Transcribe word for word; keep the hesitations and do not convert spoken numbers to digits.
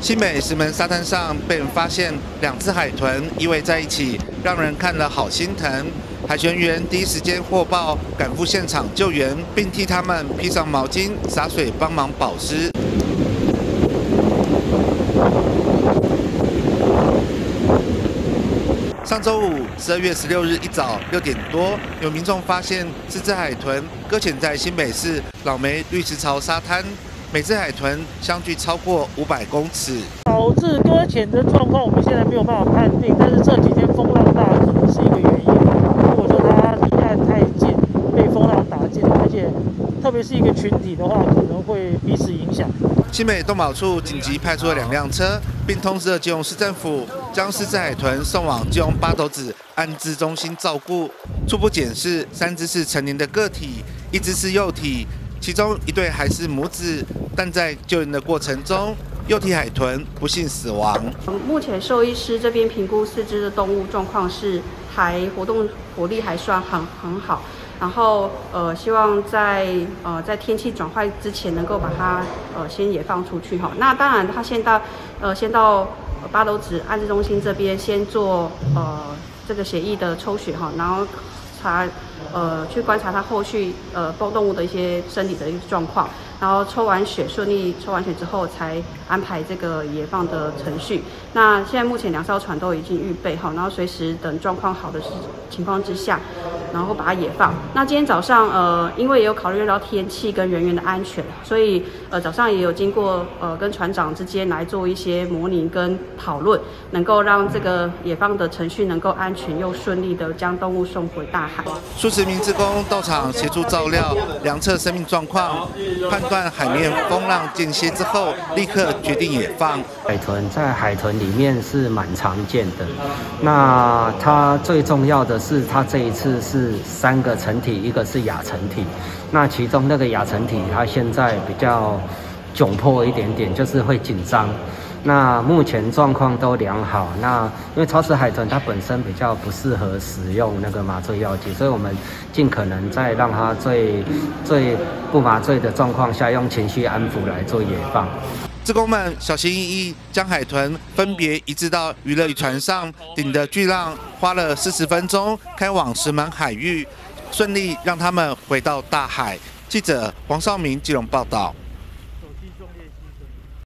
新北石门沙滩上被人发现两只海豚依偎在一起，让人看了好心疼。海巡员第一时间获报，赶赴现场救援，并替他们披上毛巾、洒水帮忙保湿。上周五，十二月十六日一早六点多，有民众发现四只海豚搁浅在新北市老梅绿石槽沙滩。 每只海豚相距超过五百公尺， 导致搁浅的状况，我们现在没有办法判定。但是这几天风浪大，可能是一个原因。如果说它离岸太近，被风浪打进，而且特别是一个群体的话，可能会彼此影响。 新北动保处紧急派出了两辆车，并通知了基隆市政府，将四只海豚送往基隆八斗子安置中心照顾。初步检视，三只是成年的个体，一只是幼体。 其中一对还是母子，但在救援的过程中，幼体海豚不幸死亡。 目前兽医师这边评估四只的动物状况是还活动活力还算很很好，然后呃希望在呃在天气转坏之前能够把它呃先野放出去哈。那当然它先到呃先到八斗子安置中心这边先做呃这个血液的抽血哈，然后查。 呃，去观察它后续呃动物的一些身体的一个状况，然后抽完血顺利抽完血之后，才安排这个野放的程序。那现在目前两艘船都已经预备好，然后随时等状况好的情况之下，然后把它野放。那今天早上呃，因为也有考虑到天气跟人员的安全，所以呃早上也有经过呃跟船长之间来做一些模拟跟讨论，能够让这个野放的程序能够安全又顺利的将动物送回大海。 数十名志工到场协助照料、量测生命状况，判断海面风浪间歇之后，立刻决定野放。 海豚在海豚里面是蛮常见的，那它最重要的是，它这一次是三个成体，一个是亚成体，那其中那个亚成体它现在比较窘迫一点点，就是会紧张。 那目前状况都良好。那因为超齿海豚它本身比较不适合使用那个麻醉药剂，所以我们尽可能在让它最最不麻醉的状况下，用情绪安抚来做野放。 志工们小心翼翼将海豚分别移至到娱乐渔船上，顶着巨浪，花了四十分钟开往石门海域，顺利让他们回到大海。记者黄少明基隆报道。